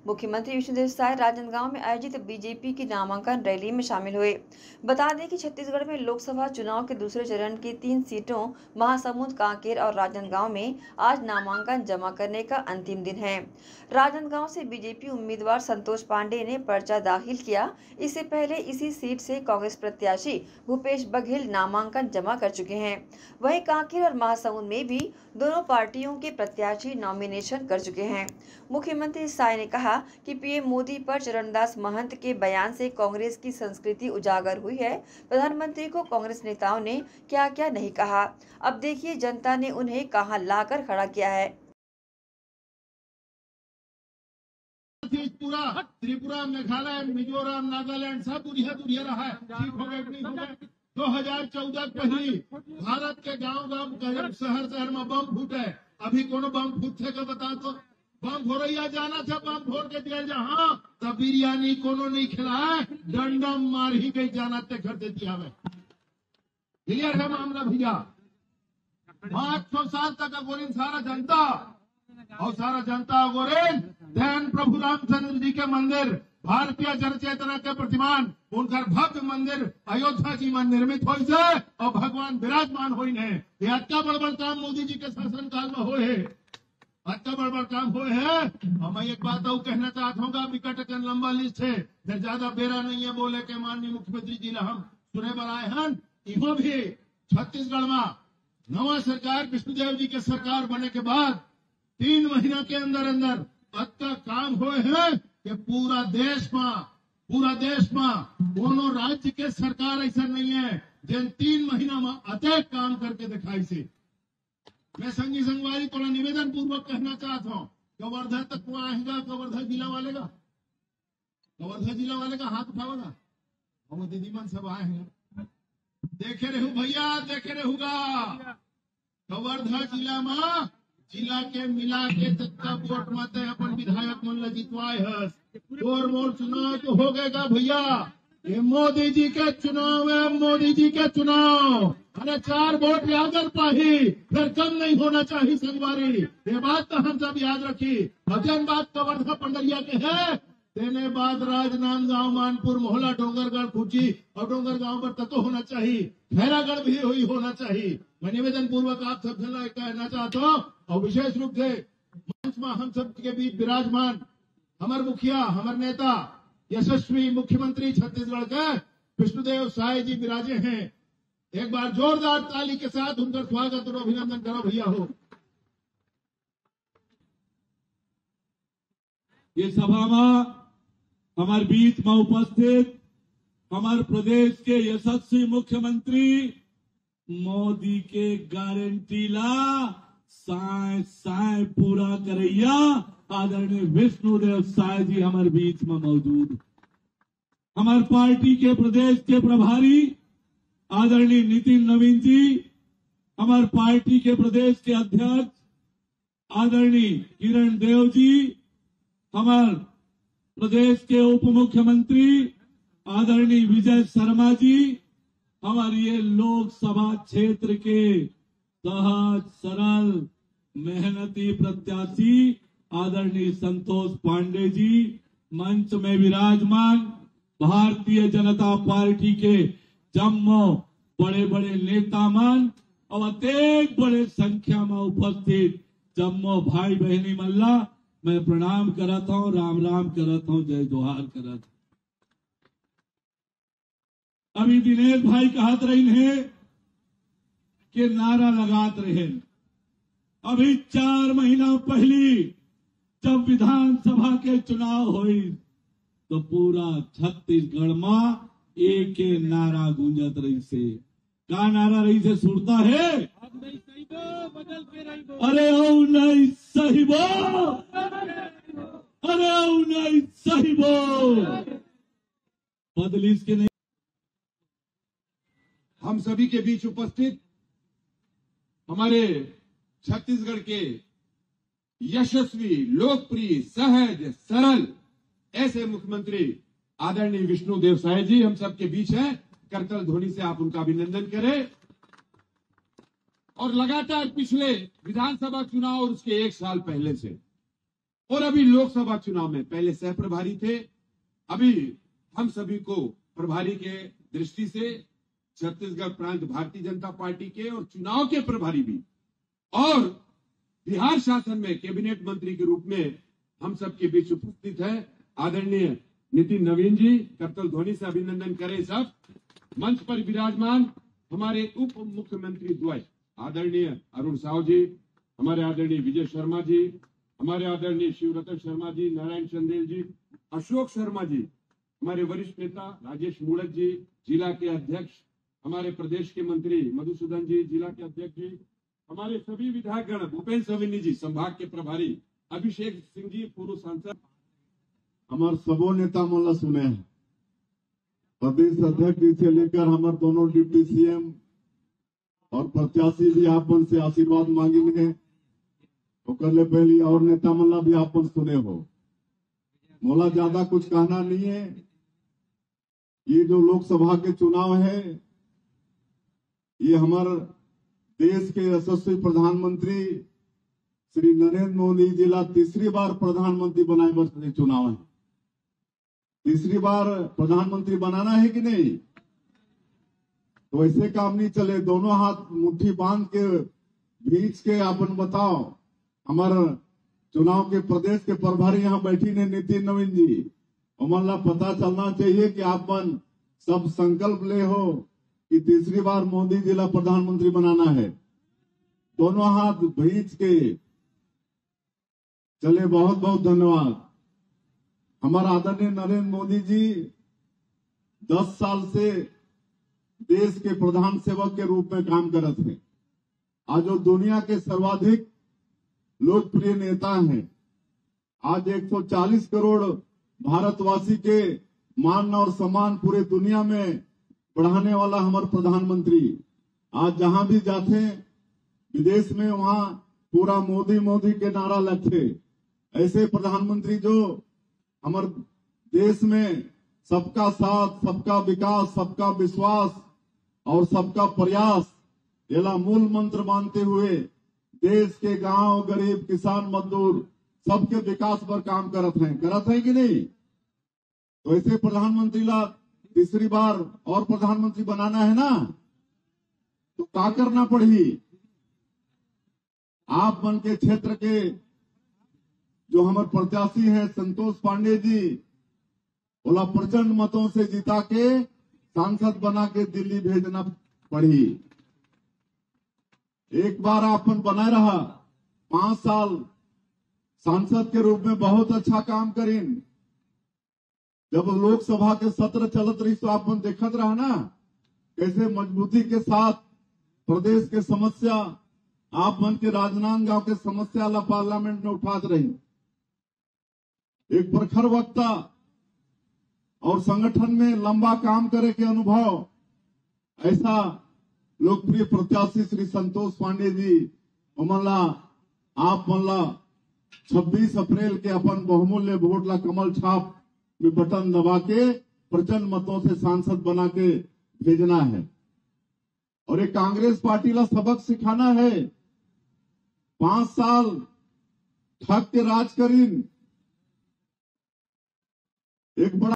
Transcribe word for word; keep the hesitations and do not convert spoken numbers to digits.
मुख्यमंत्री विष्णुदेव साय राजनांदगांव में आयोजित बीजेपी की नामांकन रैली में शामिल हुए। बता दें कि छत्तीसगढ़ में लोकसभा चुनाव के दूसरे चरण की तीन सीटों महासमुंद, कांकेर और राजनांदगांव में आज नामांकन जमा करने का अंतिम दिन है। राजनांदगांव से बीजेपी उम्मीदवार संतोष पांडे ने पर्चा दाखिल किया। इससे पहले इसी सीट से कांग्रेस प्रत्याशी भूपेश बघेल नामांकन जमा कर चुके हैं। वहीं कांकेर और महासमुंद में भी दोनों पार्टियों के प्रत्याशी नॉमिनेशन कर चुके हैं। मुख्यमंत्री साय ने कहा कि पीएम मोदी पर चरणदास महंत के बयान से कांग्रेस की संस्कृति उजागर हुई है। प्रधानमंत्री को कांग्रेस नेताओं ने क्या क्या नहीं कहा, अब देखिए जनता ने उन्हें कहां लाकर खड़ा किया है। पूरा त्रिपुरा, मेघालय, मिजोरम, नागालैंड सब दुरिया दुरिया रहा है। ठीक हो गए नहीं हो गए। दो हजार चौदह पहली भारत के गांव गांव शहर शहर में बम फूटे। अभी कोनो बम फूटे का बता तो बम फोड़ैया जाना था, बम फोड़ के दिया जहाँ तब बिरयानी कोनो नहीं खिलाए, डंडम मार ही गई जाना ते घर दे दिया में। क्लियर है मामला भैया। पांच सौ साल तक अगोरिन सारा जनता और सारा जनता अगोरिन ध्यान प्रभु रामचंद्र जी के मंदिर, भारतीय जन चेतना के प्रतिमान उनका भव्य मंदिर अयोध्या जी में निर्मित हो से और भगवान विराजमान हो है। ये अच्छा बड़ बड़ काम मोदी जी के शासन काल में हो है, अच्छा बड़ बड़ काम हुए हैं। और मैं एक बात और कहना चाहता हूँ, विकट लंबा लिस्ट है, फिर ज्यादा बेरा नहीं है बोले के माननीय मुख्यमंत्री जी हम सुने बनाए हैं। इहो भी छत्तीसगढ़ में नवा सरकार विष्णुदेव जी के सरकार बने के बाद तीन महीना के अंदर अंदर अच्छा काम हुए हैं कि पूरा देश में पूरा देश में दोनों राज्य के सरकार ऐसा नहीं है जिन तीन महीना में अत्यधिक काम करके दिखाई से। मैं संगी संगवारी थोड़ा निवेदन पूर्वक कहना चाहता हूँ, कवर्धा तक वो आएगा, कवर्धा जिला वाले का कवर्धा जिला वाले का हाथ उठाओगा, हम दीदी मन सब आए हैं। देखे रहू भैया, देखे रहूगा कवर्धा जिला में जिला के मिला के तत्ता वोट मत अपन विधायक मन जितवाए है। और मोर चुनाव तो हो गएगा भैया, ये मोदी जी के चुनाव है, मोदी जी के चुनाव। अरे चार वोट याद पाही, फिर कम नहीं होना चाहिए संगवारी, ये बात तो हम सब याद रखी। भजन बात कवर्धा पंडरिया के है, देने बाद राजनांदगांव, मानपुर, मोहला, डोंगरगढ़, खुची और डोंगरगांव पर तक होना चाहिए, खैरागढ़ भी हुई होना चाहिए। मैं निवेदन पूर्वक आप सब से कहना चाहता हूँ और विशेष रूप से मंच में हम सब के बीच विराजमान हमारे मुखिया, हमारे नेता, यशस्वी मुख्यमंत्री छत्तीसगढ़ के विष्णुदेव साय जी विराजे हैं। एक बार जोरदार ताली के साथ उनका स्वागत और अभिनंदन करो भैया हो। ये सभा में हमारे बीच में उपस्थित हमारे प्रदेश के यशस्वी मुख्यमंत्री मोदी के गारंटी ला साय साय पूरा करैया आदरणीय विष्णुदेव साय जी हमारे बीच में मौजूद। हमारे पार्टी के प्रदेश के प्रभारी आदरणीय नितिन नवीन जी, हमारे पार्टी के प्रदेश के अध्यक्ष आदरणीय किरण देव जी, हमारे प्रदेश के उप मुख्यमंत्री आदरणीय विजय शर्मा जी, हमारे ये लोकसभा क्षेत्र के सहज सरल मेहनती प्रत्याशी आदरणीय संतोष पांडे जी, मंच में विराजमान भारतीय जनता पार्टी के जम्मो बड़े बड़े नेता मन और अत्यधिक बड़े संख्या में उपस्थित जम्मो भाई बहनी मल्ला, मैं प्रणाम करता हूँ, राम राम करता हूँ, जय जोहार करता हूँ। अभी दिनेश भाई कहत रही है कि नारा लगात रहे। अभी चार महीना पहली जब विधानसभा के चुनाव हुई तो पूरा छत्तीसगढ़ में एक नारा गूंजत रही से। का नारा रही से सुनता है, अरे ओ नहीं सही बो, अरे ओ नहीं सही बो, बदली के नहीं। हम सभी के बीच उपस्थित हमारे छत्तीसगढ़ के यशस्वी, लोकप्रिय, सहज, सरल ऐसे मुख्यमंत्री आदरणीय विष्णुदेव साय जी हम सबके बीच हैं। करतल ध्वनि से आप उनका अभिनंदन करें। और लगातार पिछले विधानसभा चुनाव और उसके एक साल पहले से और अभी लोकसभा चुनाव में पहले सह प्रभारी थे, अभी हम सभी को प्रभारी के दृष्टि से छत्तीसगढ़ प्रांत भारतीय जनता पार्टी के और चुनाव के प्रभारी भी और बिहार शासन में कैबिनेट मंत्री के रूप में हम सबके बीच उपस्थित है आदरणीय नितिन नवीन जी। करतल ध्वनि से अभिनंदन करें सब। मंच पर विराजमान हमारे उप मुख्यमंत्री द्वय आदरणीय अरुण साहू जी, हमारे आदरणीय विजय शर्मा जी, हमारे आदरणीय शिवरतन शर्मा जी, नारायण चंदेल जी, अशोक शर्मा जी, हमारे वरिष्ठ नेता राजेश मूड़त जी, जिला के अध्यक्ष हमारे प्रदेश के मंत्री मधुसूदन जी, जिला के अध्यक्ष जी, हमारे सभी विधायकगण, भूपेन्द्र सविनी जी, संभाग के प्रभारी अभिषेक सिंह जी, पूर्व सांसद, हमारे सबो नेता मन ला सुने हैं। प्रदेश अध्यक्ष जी से लेकर हमारे दोनों डिप्टी सीएम और प्रत्याशी भी आपन से आशीर्वाद मांगेंगे। तो कर पहले और नेता मन ला भी आपन सुने हो। मोला ज्यादा कुछ कहना नहीं है। ये जो लोकसभा के चुनाव है, ये हमारे देश के यशस्वी प्रधानमंत्री श्री नरेंद्र मोदी जी ला तीसरी बार प्रधानमंत्री बनाए बर चुनाव है। तीसरी बार प्रधानमंत्री बनाना है कि नहीं? तो ऐसे काम नहीं चले। दोनों हाथ मुट्ठी बांध के भींच के अपन बताओ। हमारे चुनाव के प्रदेश के प्रभारी यहाँ बैठी ने नितिन नवीन जी, उमन ला पता चलना चाहिए कि आपन सब संकल्प ले हो कि तीसरी बार मोदी जी ला प्रधानमंत्री बनाना है। दोनों हाथ भींच के चले। बहुत बहुत धन्यवाद। हमारा आदरणीय नरेंद्र मोदी जी दस साल से देश के प्रधान सेवक के रूप में काम करत हैं। आज वो दुनिया के सर्वाधिक लोकप्रिय नेता हैं। आज एक सौ चालीस करोड़ भारतवासी के मान और सम्मान पूरे दुनिया में बढ़ाने वाला हमारे प्रधानमंत्री आज जहां भी जाते विदेश में वहां पूरा मोदी मोदी के नारा लगते। ऐसे प्रधानमंत्री जो हमारे देश में सबका साथ, सबका विकास, सबका विश्वास और सबका प्रयास येला मूल मंत्र मानते हुए देश के गांव, गरीब, किसान, मजदूर सबके विकास पर काम करत हैं। करत है कि नहीं? तो ऐसे प्रधानमंत्री ला तीसरी बार और प्रधानमंत्री बनाना है ना, तो क्या करना पड़ी? आप मन के क्षेत्र के जो हमारे प्रत्याशी हैं संतोष पांडे जी, बोला प्रचंड मतों से जिता के सांसद बना के दिल्ली भेजना पड़ी। एक बार आपन बनाए रहा, पांच साल सांसद के रूप में बहुत अच्छा काम करीन। जब लोकसभा के सत्र चलत रही तो आपन देखत रहा ना कैसे मजबूती के साथ प्रदेश के समस्या, आप मन के राजनांदगांव के समस्या ला पार्लियामेंट में उठात रही। एक प्रखर वक्ता और संगठन में लंबा काम करे के अनुभव, ऐसा लोकप्रिय प्रत्याशी श्री संतोष पांडे जी मल्ला आप मल्ला छब्बीस अप्रैल के अपन बहुमूल्य वोट ला कमल छाप में बटन दबा के प्रचंड मतों से सांसद बना के भेजना है। और एक कांग्रेस पार्टी ला सबक सिखाना है। पांच साल ठग के राज करीन, एक बड़ा